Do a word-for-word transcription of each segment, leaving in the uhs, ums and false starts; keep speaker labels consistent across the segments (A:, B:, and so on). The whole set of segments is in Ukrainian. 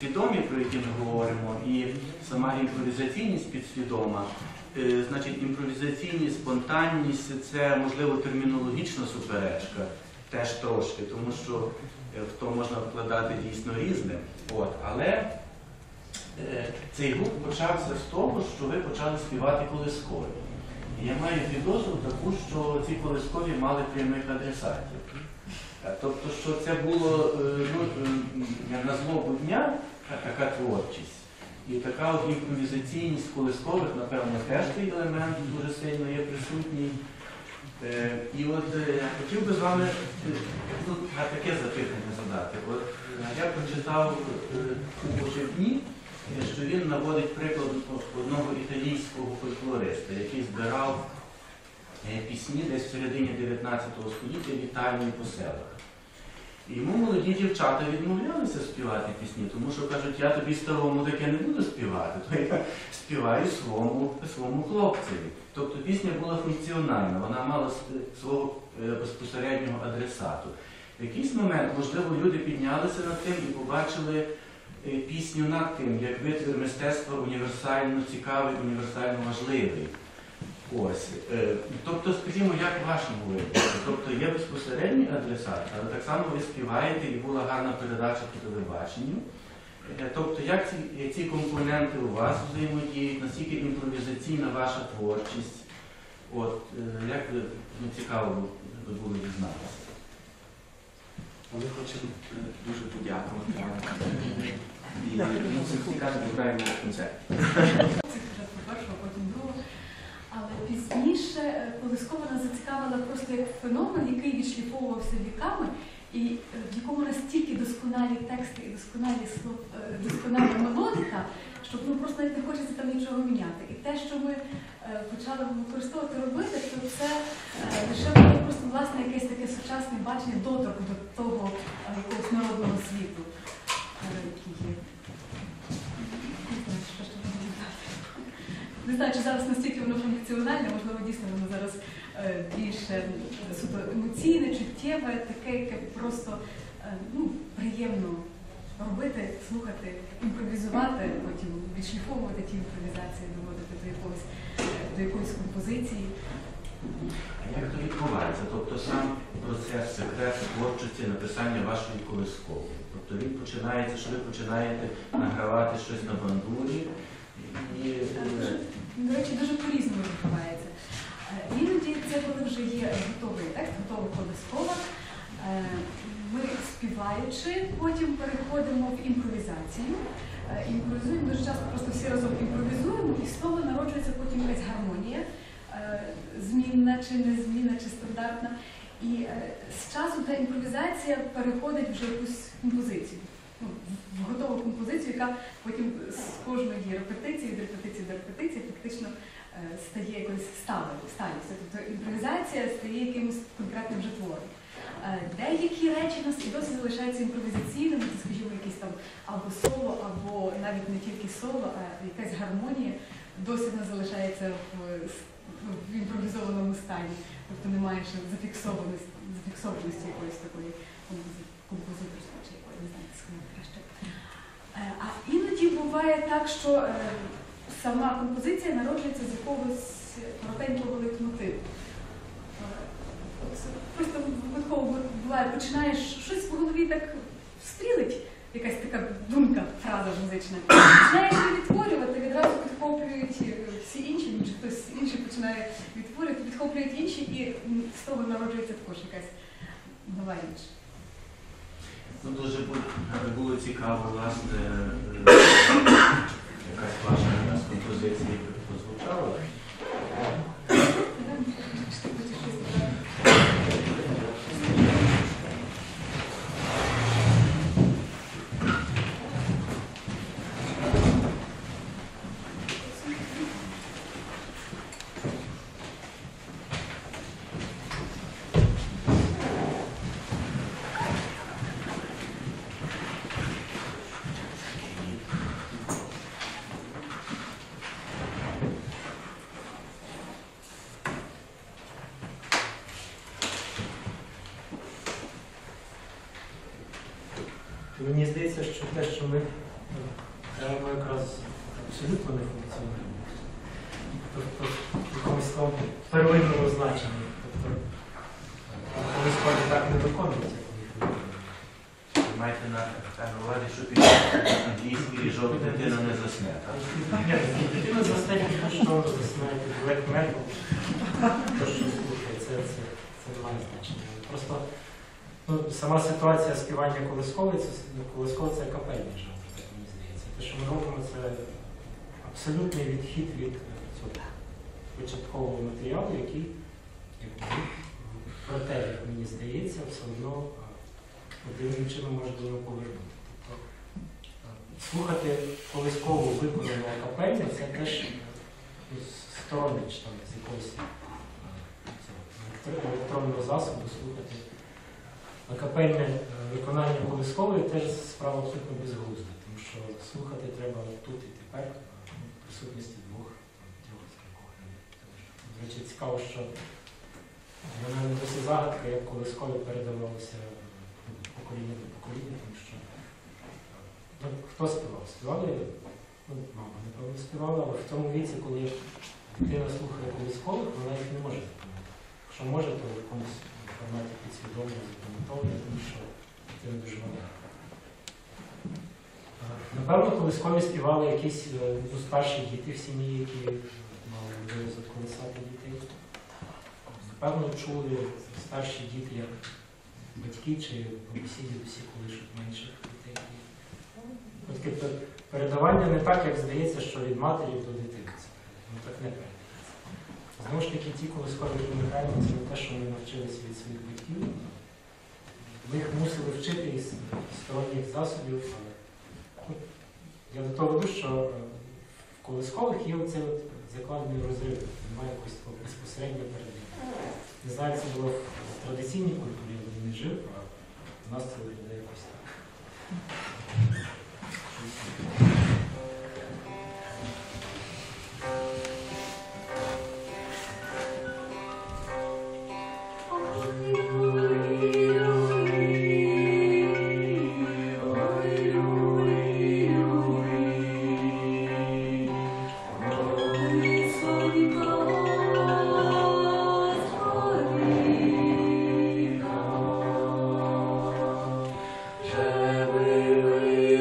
A: Свідомі, про які ми говоримо, і сама імпровізаційність підсвідома. Значить, імпровізаційність, спонтанність – це, можливо, термінологічна суперечка, теж трошки, тому що в то можна вкладати дійсно різне. От. Але е, цей гурт почався з того, що ви почали співати колискові. І я маю підозру таку, що ці колискові мали прямих адресатів. Тобто, що це було ну, на злобу дня така творчість. І така от імпровізаційність колискових, напевно, теж цей елемент дуже сильно є присутній. Е, і от я хотів би з вами ну, таке запитання задати. От, я прочитав у Поживні, що він наводить приклад одного італійського фольклориста, який збирав пісні десь в середині дев'ятнадцятого століття в Італії по селах. І йому молоді дівчата відмовлялися співати пісні, тому що кажуть, я тобі старому таке не буду співати, то я співаю своєму, своєму хлопцеві. Тобто пісня була функціональна, вона мала свого безпосереднього адресату. В якийсь момент, можливо, люди піднялися над тим і побачили пісню над тим, як витвір мистецтва універсально цікавий, універсально важливий. Ось. Тобто, скажімо, як в вашому випадку. Тобто є безпосередній адресат, але так само ви співаєте і була гарна передача по телебаченню. Тобто, як ці, ці компоненти у вас взаємодіють, наскільки імпровізаційна ваша творчість, от, як ви, ну, цікаво би було дізнатися.
B: Ми хочемо дуже подякувати вам. І ну, це цікаво, граємо концерт.
C: Але пізніше колискова нас зацікавила просто як феномен, який відшліфовувався віками, і в якому настільки досконалі тексти і досконалі слов, досконала мелодика, що ну, просто навіть не хочеться там нічого міняти. І те, що ми почали використовувати робити, то це лише було просто власне якесь таке сучасне бачення, доторк до того якогось народного світу, який є. Не знаю, чи зараз настільки воно функціональне, можливо, дійсно воно зараз е, більше суто емоційне, чуттєве, таке, яке просто е, ну, приємно робити, слухати, імпровізувати, потім відшліфовувати ті імпровізації, доводити до якоїсь, до якоїсь композиції.
A: А як то відбувається? Тобто сам процес, секрет творчості, написання вашої колискової. Тобто він починається, що ви починаєте награвати щось на бандурі, і...
C: До речі, дуже по-різному відбувається. Іноді це, коли вже є готовий текст, готова колискова, ми співаючи, потім переходимо в імпровізацію. Імпровізуємо, дуже часто просто всі разом імпровізуємо, і з того народжується потім якась гармонія, змінна чи незмінна, чи стандартна. І з часу та імпровізація переходить вже в якусь композицію. В готову композицію, яка потім з кожної репетиції, від репетиції до репетиції фактично стає якоюсь сталістю. Тобто імпровізація стає якимось конкретним вже твором. Деякі речі в нас і досі залишаються імпровізаційними, це, скажімо, якісь там або соло, або навіть не тільки соло, а якась гармонія досі в нас залишається в, в імпровізованому стані. Тобто немає ще зафіксованості, зафіксованості якоїсь такої композиторської, чи якої, не знаю, сказати краще. А іноді буває так, що е, сама композиція народжується з якогось коротенького лейтмотиву. Просто випадково буває, починаєш щось в голові так стрілить, якась така думка, фраза музична. Починаєш її відтворювати, відразу підхоплюють всі інші, чи хтось інший починає відтворювати, підхоплюють інші, і з того народжується також якась нова річ.
A: Ну, дуже було цікаво, власне, якась ваша композиція, яка прозвучала.
D: Мені здається, що те, що ми Треба якраз абсолютно не функціонує. Тобто в якомусь тому первинному значенні. Тобто коли справді так не виконується.
A: Ви маєте на, на увазі, що під англійський ріжок дитина не засне, так?
D: Ні, дитина засне, що засне під black metal. То, що слухає, це, це, це не має значення. Просто ну, сама ситуація співання колискової, це колискове це капельний жанр, так мені здається. Те, що ми робимо, це абсолютний відхід від цього початкового матеріалу, який, проте, як мені здається, все одно дивним чином може до нього повернути. Тобто, слухати колискову виконану акапельно – це теж сторонніч там з якогось електронного засобу слухати. Акапельне виконання колискової теж справа абсолютно безглузда, тому що слухати треба тут і тепер в присутності двох діалогів. До речі, цікаво, що вона не досі загадка, як колискові передавалося покоління до покоління, тому що ну, хто співав? Співали? Ну, мама, напевно, співала, але в тому віці, коли дитина слухає колискових, вона їх не може запам'ятати. Якщо може, то в якомусь форматі підсвідомо запам'ятовує, тому що дитина дуже маленька. Напевно, колискові співали якісь ну, старші діти в сім'ї, які мали можливість колисати дітей. Напевно, чули старші діти, як батьки чи бабусі, дідусі колишуть менших дітей. Таке передавання не так, як здається, що від матері до дитини. Ну, так не передається. Знову ж таки, ті колискові виникаємо, це не те, що ми навчилися від своїх батьків. Ми їх мусили вчити із сторонніх засобів, але ну, я до того веду, що в колискових є оцей от закладений розрив, немає якогось такого безпосередньо передання. Не знаю, як це було в традиційній культурі, я не жив, а в нас це виглядає якось так.
E: Живи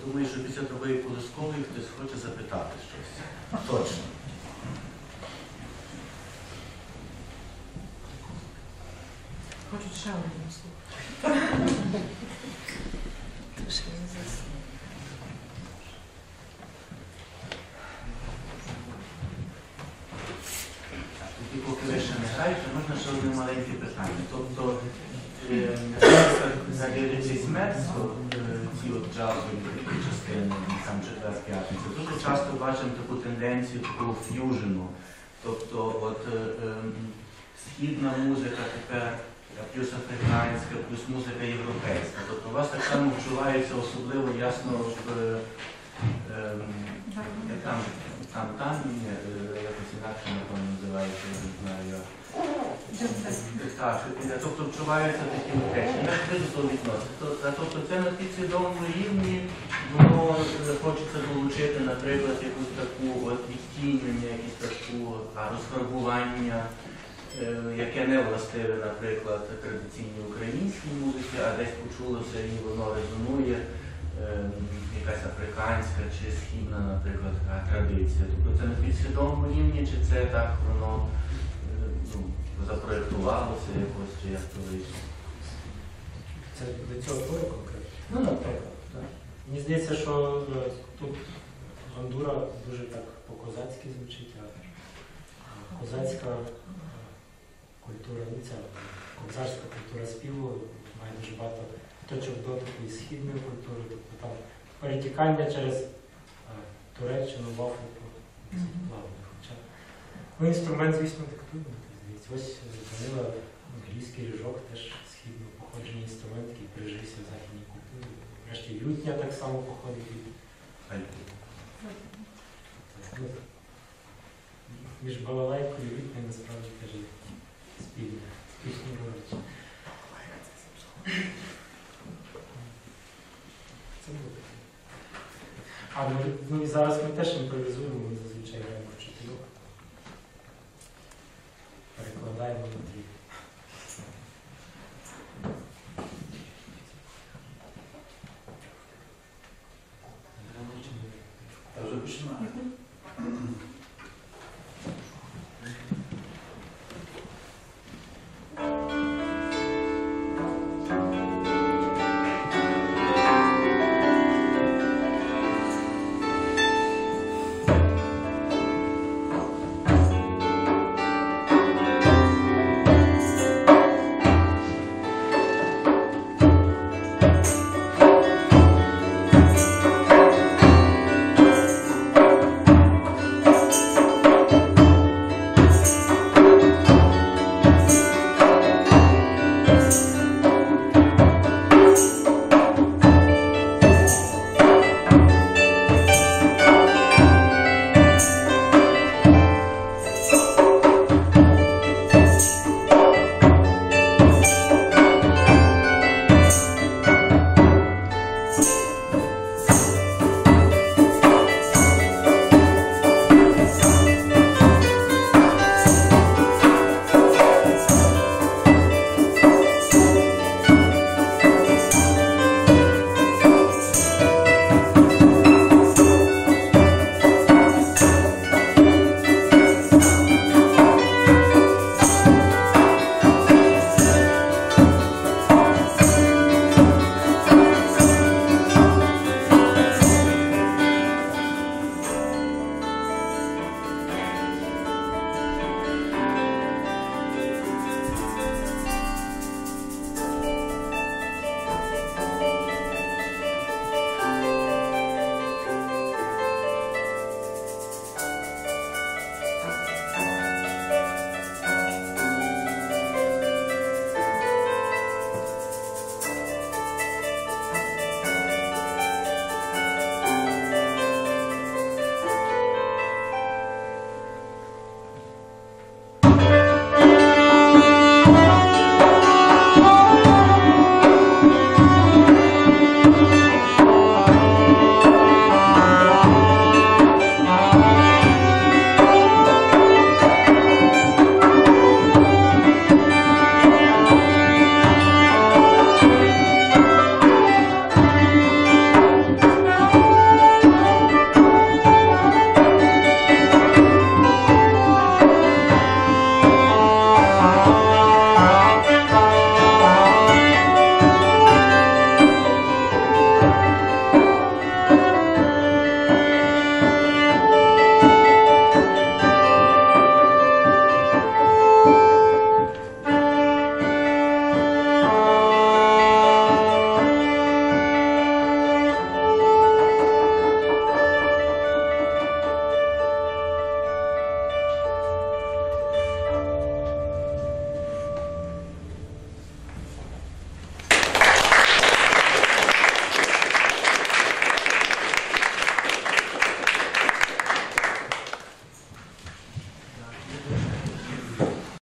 A: думаю, що після такої колискової хтось хоче запитати щось. Точно.
E: Хочуть ще одну слухати.
A: Тоді, поки ви ще не граєте, можна ще одне маленьке питання. Тобто, е, за Лірицей Смерцько, ці от джазові такі частини, там четвер, п'ятниця, дуже часто бачимо таку тенденцію такого ф'южену. Тобто, от е, е, східна музика тепер, плюс африканська, плюс музика європейська. Тобто у вас так само вчувається особливо ясно в е, е, там, там, там, ні, е, якось інакше, напевно, називається, я не знаю як. Так, е, тобто вчуваються такі речі. Як ви до того відносите? Тобто це на підсвідомому рівні, воно е, хочеться долучити, наприклад, якусь таку от відтінення, якусь таку а, розфарбування, е, яке не властиве, наприклад, традиційній українській музиці, а десь почулося і воно резонує, е, якась африканська чи східна, наприклад, така традиція. Тобто це на підсвідомому рівні, чи це так воно е, ну, запроєктувалося якось, чи як то вийшло?
D: Це до цього твору конкретно.
A: Ну, наприклад.
D: Так. Мені здається, що е, тут бандура дуже так по-козацьки звучить, а козацька е, культура, ну ця кобзарська культура співу має дуже багато точок дотику із східною культурою, тобто там перетікання через е, Туреччину в Африку. Плавно, хоча ну, інструмент, звісно, диктує, мені здається. Ось Данила англійський ріжок, теж східно походження інструмент, який прижився в західній культурі. Врешті лютня так само походить від ну, між балалайкою і лютнею насправді теж є спільне, спільні речі. Це буде. А ну, ну і зараз ми теж імпровізуємо, ми зазвичай граємо в чотирьох. Перекладаємо на дві.
A: Я вже починаю.